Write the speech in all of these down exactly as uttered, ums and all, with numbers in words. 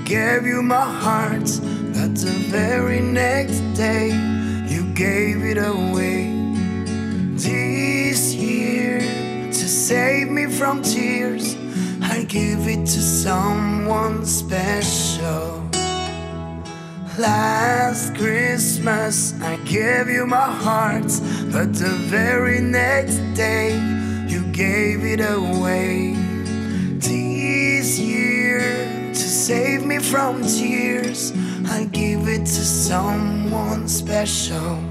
gave you my heart, but the very next day you gave it away. This year, to save me from tears, I give it to someone special. Last Christmas I gave you my heart, but the very next day you gave it away. This year, to save me from tears, I give it to someone special.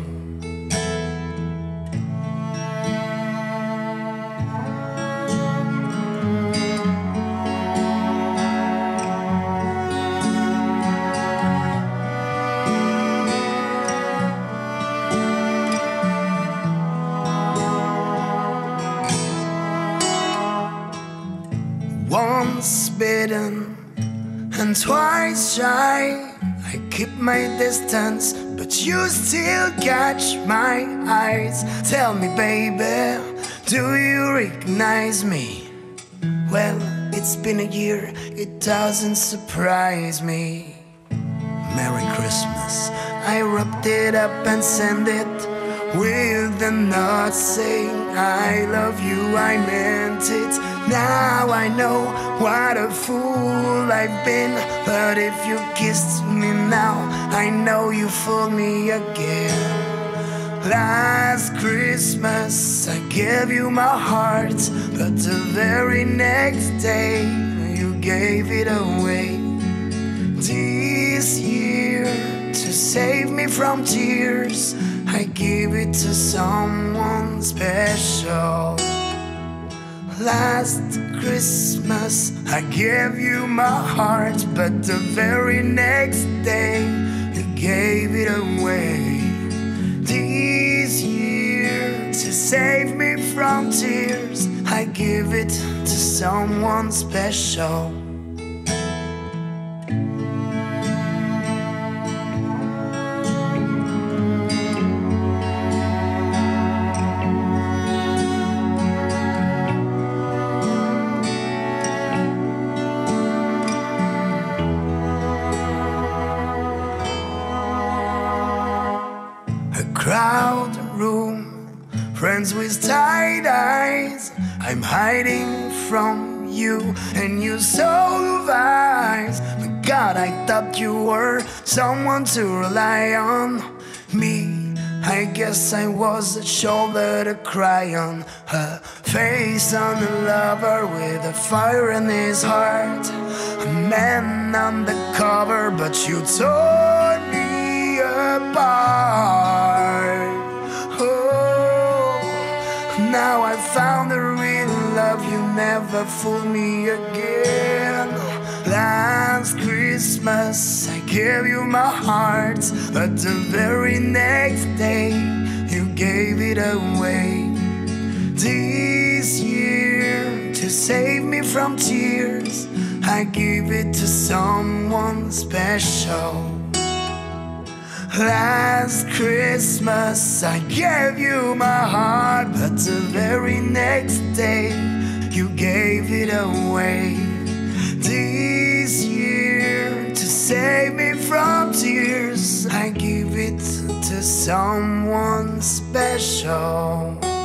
Once bitten and twice shy, I keep my distance, but you still catch my eyes. Tell me, baby, do you recognize me? Well, it's been a year, it doesn't surprise me. Merry Christmas, I wrapped it up and sent it with a note saying I love you, I meant it. Now I know what a fool I've been, but if you kissed me now, I know you fooled me again. Last Christmas I gave you my heart, but the very next day you gave it away. This year, to save me from tears, I give it to someone special. Last Christmas I gave you my heart, but the very next day you gave it away. This year, to save me from tears, I give it to someone special. Crowded room, friends with tight eyes. I'm hiding from you and you so wise. But God, I thought you were someone to rely on. Me, I guess I was a shoulder to cry on. A face on a lover with a fire in his heart. A man undercover, but you tore me apart. Now I found the real love, you never fooled me again. Last Christmas I gave you my heart, but the very next day you gave it away. This year, to save me from tears, I give it to someone special. Last Christmas I gave you my heart, but the very next day you gave it away. This year, to save me from tears, I give it to someone special.